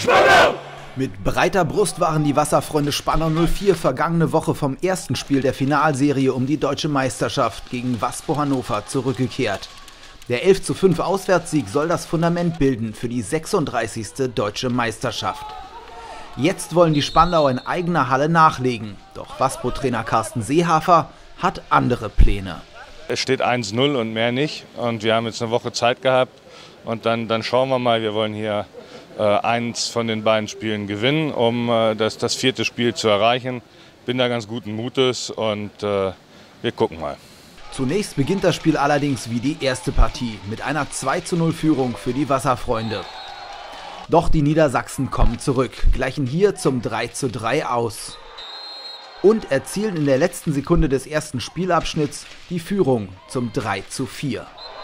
Mit breiter Brust waren die Wasserfreunde Spandau 04 vergangene Woche vom ersten Spiel der Finalserie um die deutsche Meisterschaft gegen Waspo Hannover zurückgekehrt. Der 11:5 Auswärtssieg soll das Fundament bilden für die 36. deutsche Meisterschaft. Jetzt wollen die Spandauer in eigener Halle nachlegen, doch Waspo-Trainer Carsten Seehafer hat andere Pläne. Es steht 1:0 und mehr nicht und wir haben jetzt eine Woche Zeit gehabt und dann schauen wir mal, wir wollen hier eins von den beiden Spielen gewinnen, um das vierte Spiel zu erreichen. Bin da ganz guten Mutes und wir gucken mal. Zunächst beginnt das Spiel allerdings wie die erste Partie mit einer 2:0 Führung für die Wasserfreunde. Doch die Niedersachsen kommen zurück, gleichen hier zum 3:3 aus und erzielen in der letzten Sekunde des ersten Spielabschnitts die Führung zum 3:4.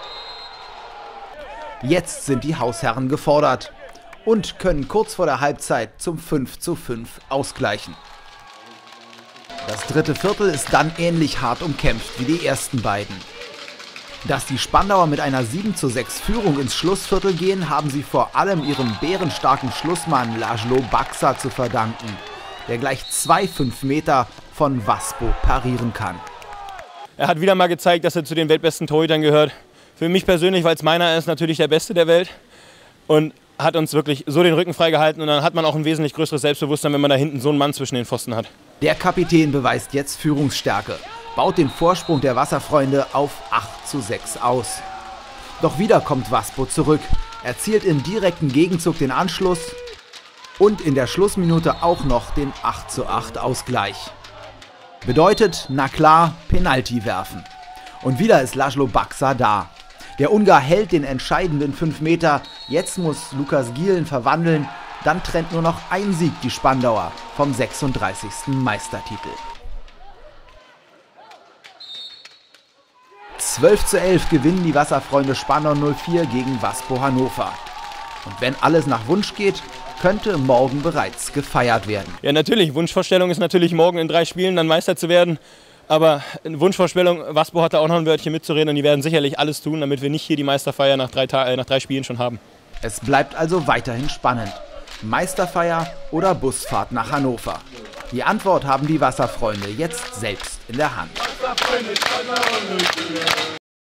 Jetzt sind die Hausherren gefordert und können kurz vor der Halbzeit zum 5:5 ausgleichen. Das dritte Viertel ist dann ähnlich hart umkämpft wie die ersten beiden. Dass die Spandauer mit einer 7:6 Führung ins Schlussviertel gehen, haben sie vor allem ihrem bärenstarken Schlussmann László Baksa zu verdanken, der gleich 2 5-Meter von Waspo parieren kann. Er hat wieder mal gezeigt, dass er zu den weltbesten Torhütern gehört. Für mich persönlich, weil es meiner ist, natürlich der Beste der Welt und hat uns wirklich so den Rücken freigehalten und dann hat man auch ein wesentlich größeres Selbstbewusstsein, wenn man da hinten so einen Mann zwischen den Pfosten hat. Der Kapitän beweist jetzt Führungsstärke, baut den Vorsprung der Wasserfreunde auf 8:6 aus. Doch wieder kommt Waspo zurück, erzielt im direkten Gegenzug den Anschluss und in der Schlussminute auch noch den 8:8 Ausgleich. Bedeutet, na klar, Penalty werfen. Und wieder ist László Baksa da. Der Ungar hält den entscheidenden 5 Meter, jetzt muss Lukas Gielen verwandeln, dann trennt nur noch ein Sieg die Spandauer vom 36. Meistertitel. 12:11 gewinnen die Wasserfreunde Spandau 04 gegen Waspo Hannover. Und wenn alles nach Wunsch geht, könnte morgen bereits gefeiert werden. Ja, natürlich. Wunschvorstellung ist natürlich, morgen in 3 Spielen dann Meister zu werden. Aber eine Wunschvorstellung, Waspo hat da auch noch ein Wörtchen mitzureden und die werden sicherlich alles tun, damit wir nicht hier die Meisterfeier nach 3 Spielen schon haben. Es bleibt also weiterhin spannend. Meisterfeier oder Busfahrt nach Hannover? Die Antwort haben die Wasserfreunde jetzt selbst in der Hand.